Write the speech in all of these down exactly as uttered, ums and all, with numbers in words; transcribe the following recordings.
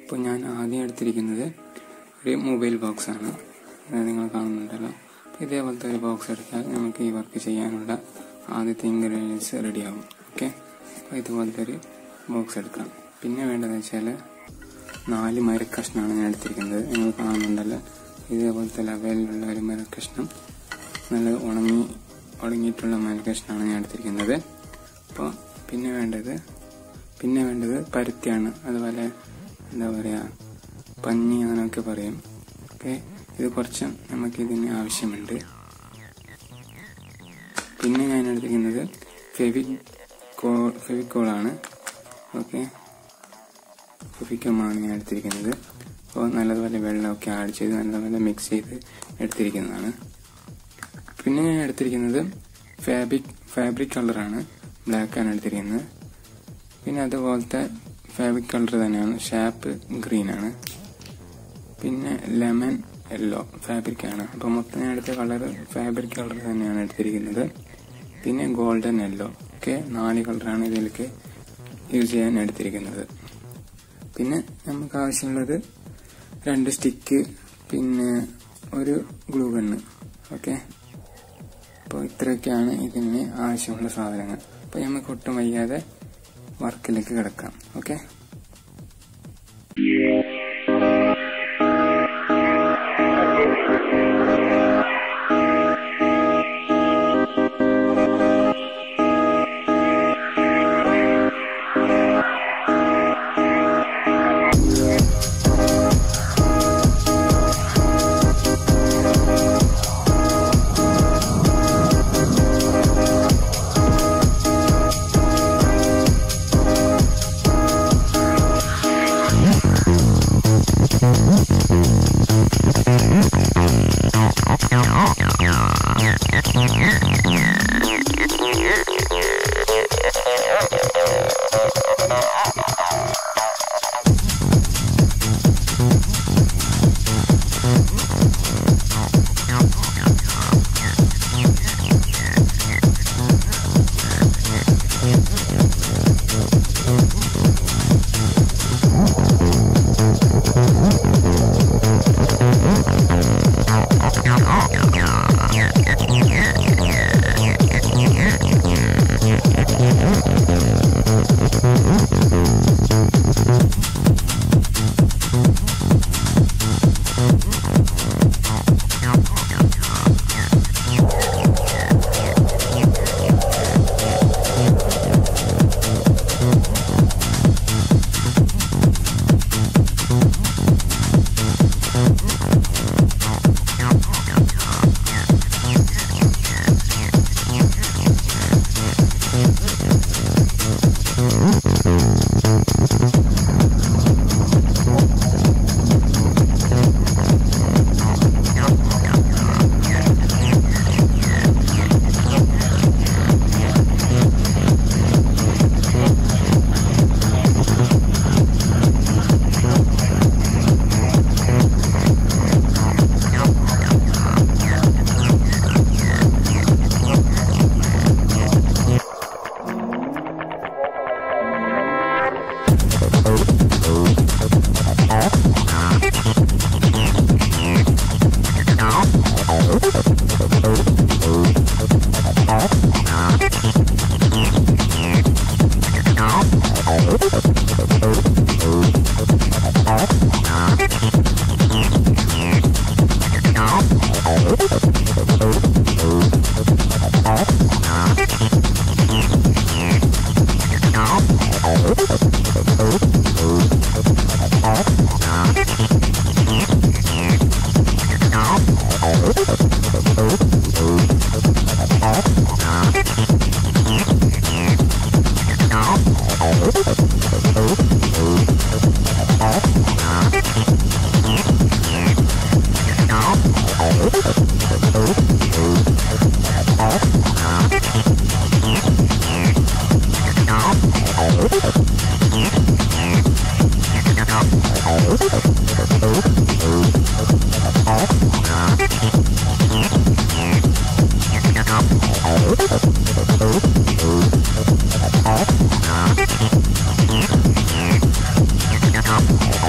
അപ്പോൾ ഞാൻ ആദ്യം എടുത്തിരിക്കുന്നത് ഒരു മൊബൈൽ ബോക്സാണ്, നിങ്ങൾ കാണുന്നുണ്ടല്ലോ. അപ്പോൾ ഇതേപോലത്തെ ഒരു ബോക്സ് എടുത്താൽ നമുക്ക് ഈ വർക്ക് ചെയ്യാനുള്ള ആദ്യത്തെ ഇൻഗ്രീഡിയൻസ് റെഡിയാവും. ഓക്കെ, അപ്പോൾ ഇതുപോലത്തെ ഒരു ബോക്സ് എടുക്കാം. പിന്നെ വേണ്ടതെന്ന് വെച്ചാൽ നാല് മരക്കഷ്ണമാണ് ഞാൻ എടുത്തിരിക്കുന്നത്. നിങ്ങൾ കാണുന്നുണ്ടല്ലോ, ഇതേപോലത്തെ ലെവലിലുള്ള ഒരു മരക്കഷ്ണം, നല്ല ഉണങ്ങി ഉണങ്ങിയിട്ടുള്ള മരക്കഷ്ണമാണ് ഞാൻ എടുത്തിരിക്കുന്നത്. അപ്പോൾ പിന്നെ വേണ്ടത് പിന്നെ വേണ്ടത് പരുത്തിയാണ്, അതുപോലെ എന്താ പറയുക പഞ്ഞി അങ്ങനെയൊക്കെ പറയും. ഓക്കെ, ഇത് കുറച്ച് നമുക്ക് ഇതിന് ആവശ്യമുണ്ട്. പിന്നെ ഞാൻ എടുത്തിരിക്കുന്നത് ഫെവിക്കോ ഫെവിക്കോളാണ്. ഓക്കെ, ഫെവിക്കമാണ് ഞാൻ എടുത്തിരിക്കുന്നത്. അപ്പോൾ നല്ലതുപോലെ വെള്ളമൊക്കെ ആഡ് ചെയ്ത് നല്ലതുപോലെ മിക്സ് ചെയ്ത് എടുത്തിരിക്കുന്നതാണ്. പിന്നെ ഞാൻ എടുത്തിരിക്കുന്നത് ഫാബ്രിക് ഫാബ്രിക് കളറാണ്, ബ്ലാക്കാണ് എടുത്തിരിക്കുന്നത്. പിന്നെ അതുപോലത്തെ ഫാബ്രിക് കളർ തന്നെയാണ്, ഷാപ്പ് ഗ്രീനാണ്. പിന്നെ ലെമൺ യെല്ലോ ഫാബ്രിക്കാണ്. അപ്പോൾ മൊത്തം ഞാൻ എടുത്ത കളർ ഫാബ്രിക് കളർ തന്നെയാണ് എടുത്തിരിക്കുന്നത്. പിന്നെ ഗോൾഡൻ യെല്ലോ. ഒക്കെ നാല് കളറാണ് ഇതിലേക്ക് യൂസ് ചെയ്യാൻ എടുത്തിരിക്കുന്നത്. പിന്നെ നമുക്ക് ആവശ്യമുള്ളത് രണ്ട് സ്റ്റിക്ക്, പിന്നെ ഒരു ഗ്ലൂ ഗണ്ണ്. ഓക്കെ, അപ്പോൾ ഇത്രയൊക്കെയാണ് ഇതിന് ആവശ്യമുള്ള സാധനങ്ങൾ. അപ്പോൾ നമുക്ക് ഒട്ടും വയ്യാതെ വർക്കിലേക്ക് കിടക്കാം. Okay, Oh,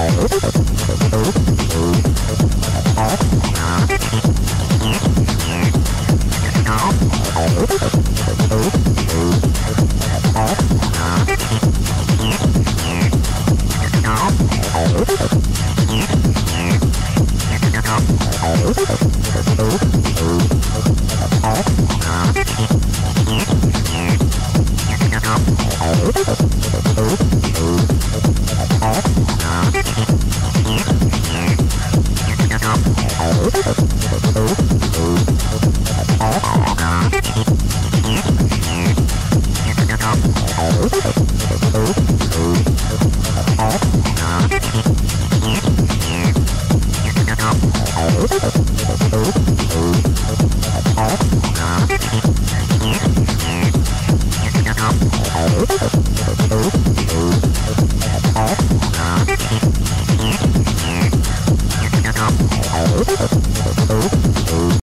Oh,